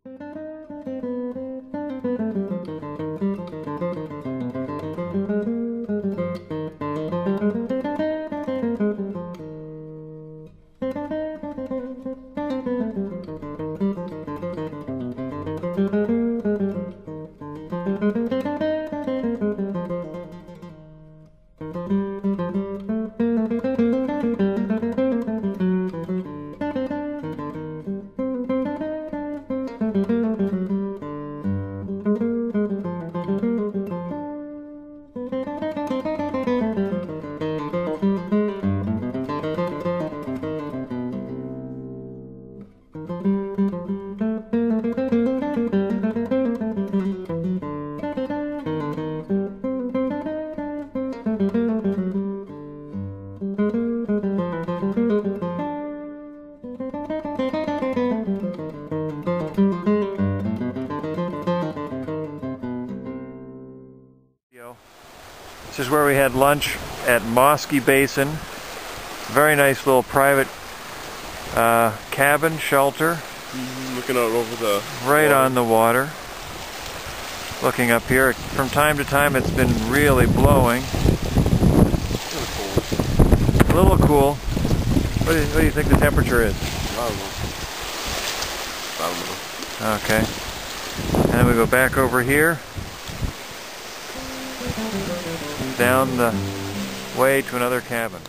This is where we had lunch at Mosky Basin. Very nice little private cabin, shelter. Looking out over the right water. On the water. Looking up here. From time to time it's been really blowing. A little cool. What do you think the temperature is? I don't know. Okay. And then we go back over here. Down the way to another cabin.